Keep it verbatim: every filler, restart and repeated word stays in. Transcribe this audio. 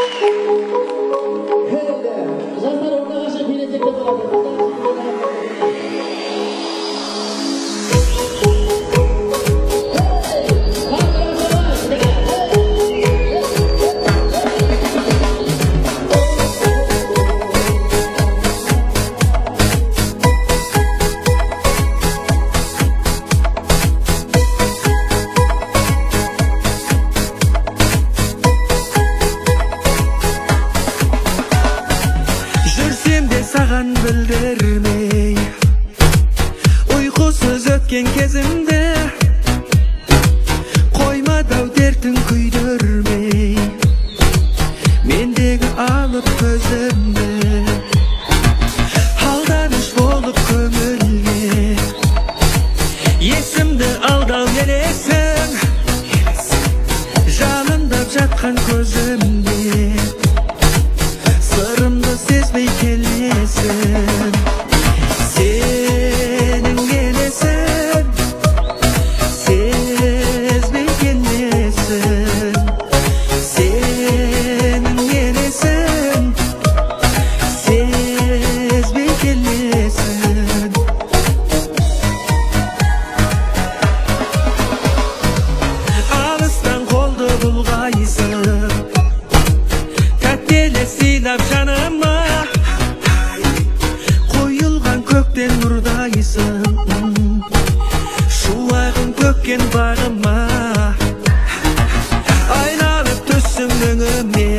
Саған білдірмей ұйқысыз өткен кезімде қоймадау дертін күйдірмей мендегі алып көзімді алданыш болып көңілге есімді алдау елесің жалындап жатқан көзімде сырымды сезбей келесің сенің елесің сезбей келесің сенің елесің сезбей келесің алыстан қолды бұлғайсың тәттелі сыйлап жаныма қойылған көктен нұрдайсың шуағын төккен бағыма айналып түссің өңіме